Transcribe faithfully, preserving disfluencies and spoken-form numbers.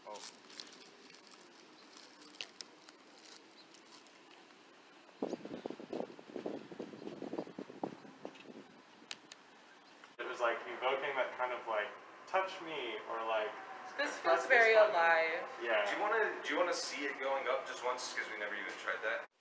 Oh. It was like evoking that kind of like touch me or like. This feels very alive. Yeah. Do you want to do you want to see it going up just once because we never even tried that?